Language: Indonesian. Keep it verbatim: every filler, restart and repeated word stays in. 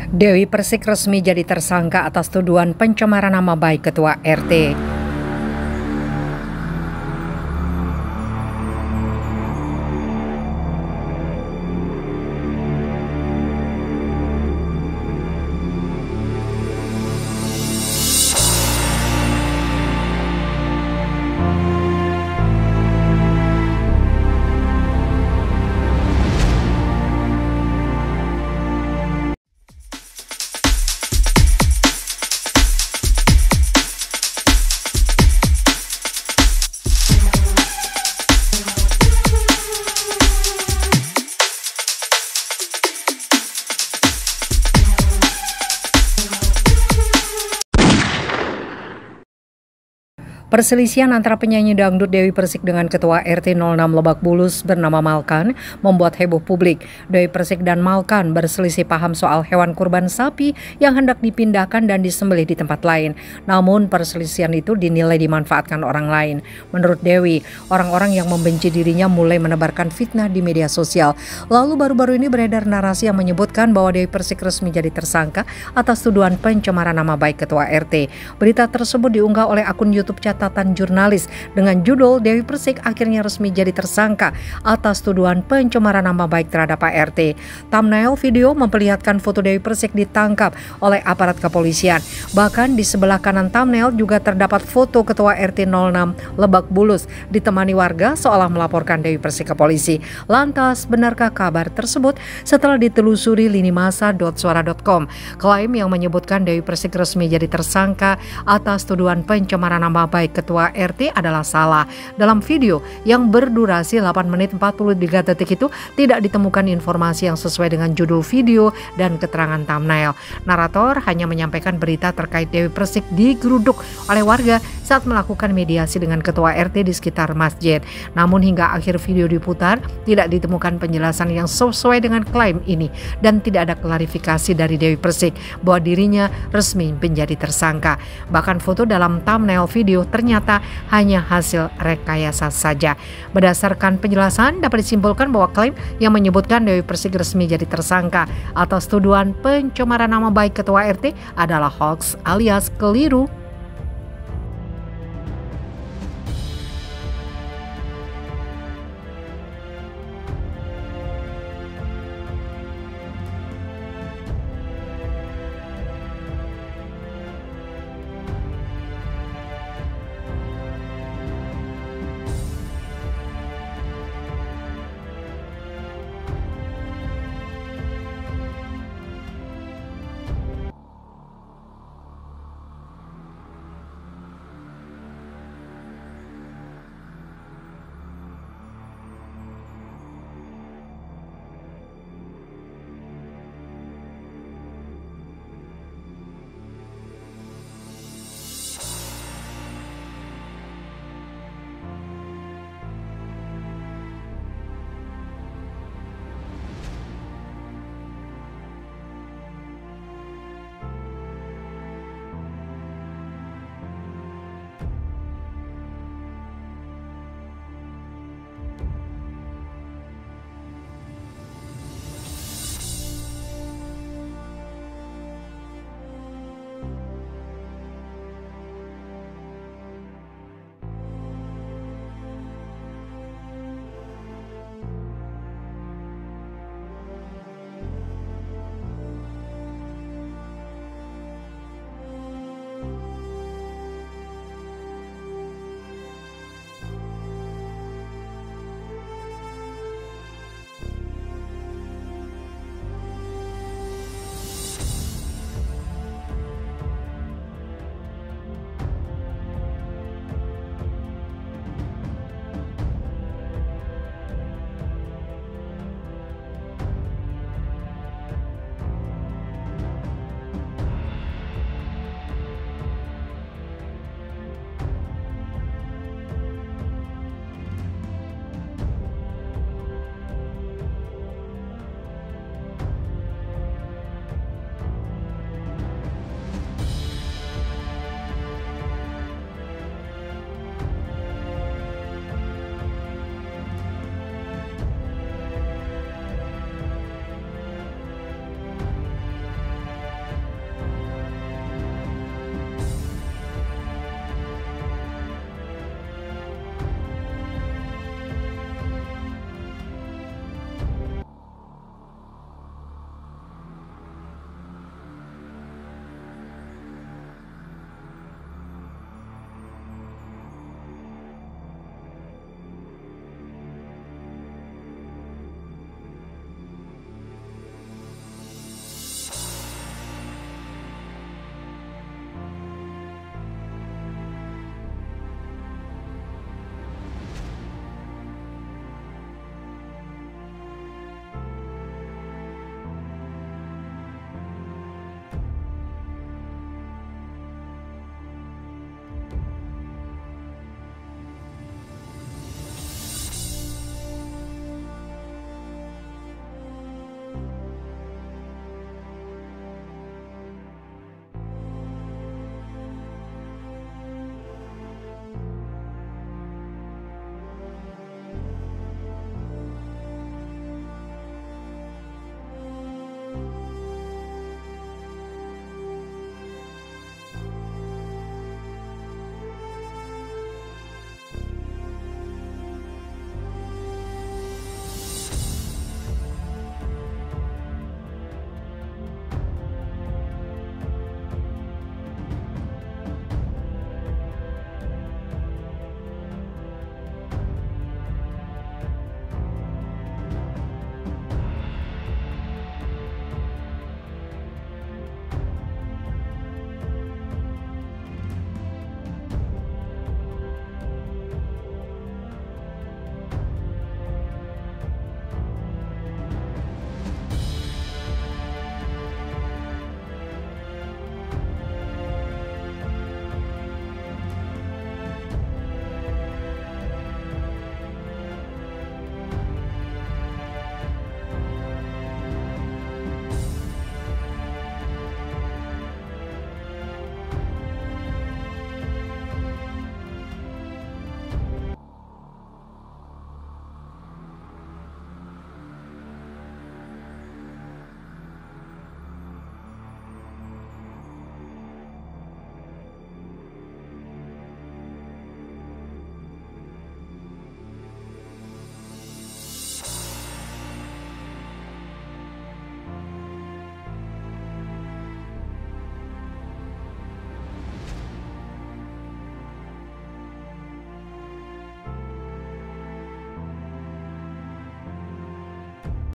Dewi Persik resmi jadi tersangka atas tuduhan pencemaran nama baik Ketua R T. Perselisihan antara penyanyi dangdut Dewi Persik dengan Ketua R T nol enam Lebak Bulus bernama Malkan membuat heboh publik. Dewi Persik dan Malkan berselisih paham soal hewan kurban sapi yang hendak dipindahkan dan disembelih di tempat lain. Namun perselisihan itu dinilai dimanfaatkan orang lain. Menurut Dewi, orang-orang yang membenci dirinya mulai menebarkan fitnah di media sosial. Lalu baru-baru ini beredar narasi yang menyebutkan bahwa Dewi Persik resmi jadi tersangka atas tuduhan pencemaran nama baik Ketua R T. Berita tersebut diunggah oleh akun YouTube catatan jurnalis dengan judul Dewi Persik akhirnya resmi jadi tersangka atas tuduhan pencemaran nama baik terhadap Pak R T. Thumbnail video memperlihatkan foto Dewi Persik ditangkap oleh aparat kepolisian. Bahkan di sebelah kanan thumbnail juga terdapat foto Ketua R T nol enam Lebak Bulus ditemani warga seolah melaporkan Dewi Persik ke polisi. Lantas, benarkah kabar tersebut? Setelah ditelusuri lini masa titik suara titik com, klaim yang menyebutkan Dewi Persik resmi jadi tersangka atas tuduhan pencemaran nama baik Ketua R T adalah salah. Dalam video yang berdurasi delapan menit empat puluh tiga detik itu tidak ditemukan informasi yang sesuai dengan judul video dan keterangan thumbnail. Narator hanya menyampaikan berita terkait Dewi Persik digeruduk oleh warga saat melakukan mediasi dengan Ketua R T di sekitar masjid. Namun hingga akhir video diputar tidak ditemukan penjelasan yang sesuai dengan klaim ini dan tidak ada klarifikasi dari Dewi Persik bahwa dirinya resmi menjadi tersangka. Bahkan foto dalam thumbnail video ternyata hanya hasil rekayasa saja. Berdasarkan penjelasan dapat disimpulkan bahwa klaim yang menyebutkan Dewi Persik resmi jadi tersangka atas tuduhan pencemaran nama baik Ketua R T adalah hoax alias keliru.